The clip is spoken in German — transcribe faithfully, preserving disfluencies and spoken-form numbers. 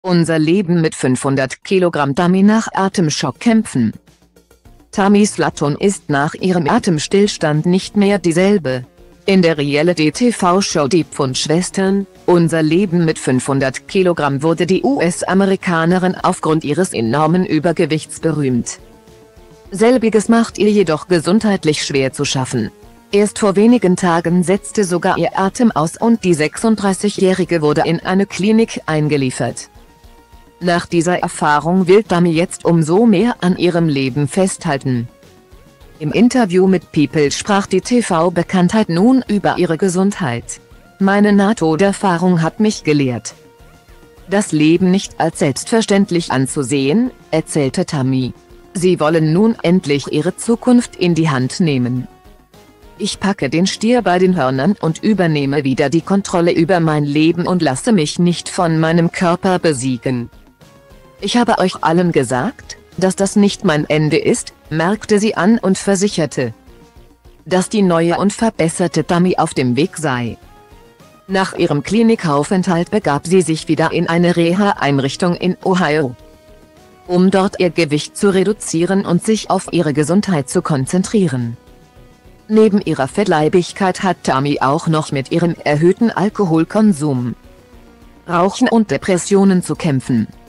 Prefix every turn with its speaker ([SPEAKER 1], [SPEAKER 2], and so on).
[SPEAKER 1] Unser Leben mit fünfhundert Kilogramm Tammy nach Atemschock kämpfen. Tammy Slaton ist nach ihrem Atemstillstand nicht mehr dieselbe. In der Reality-T V-Show Die Pfundschwestern, Unser Leben mit fünfhundert Kilogramm wurde die U S-Amerikanerin aufgrund ihres enormen Übergewichts berühmt. Selbiges macht ihr jedoch gesundheitlich schwer zu schaffen. Erst vor wenigen Tagen setzte sogar ihr Atem aus und die sechsunddreißigjährige wurde in eine Klinik eingeliefert. Nach dieser Erfahrung will Tammy jetzt umso mehr an ihrem Leben festhalten. Im Interview mit People sprach die T V-Bekanntheit nun über ihre Gesundheit. Meine Nahtoderfahrung hat mich gelehrt, das Leben nicht als selbstverständlich anzusehen, erzählte Tammy. Sie wollen nun endlich ihre Zukunft in die Hand nehmen. Ich packe den Stier bei den Hörnern und übernehme wieder die Kontrolle über mein Leben und lasse mich nicht von meinem Körper besiegen. Ich habe euch allen gesagt, dass das nicht mein Ende ist, merkte sie an und versicherte, dass die neue und verbesserte Tammy auf dem Weg sei. Nach ihrem Klinikaufenthalt begab sie sich wieder in eine Reha-Einrichtung in Ohio, um dort ihr Gewicht zu reduzieren und sich auf ihre Gesundheit zu konzentrieren. Neben ihrer Fettleibigkeit hat Tammy auch noch mit ihrem erhöhten Alkoholkonsum, Rauchen und Depressionen zu kämpfen.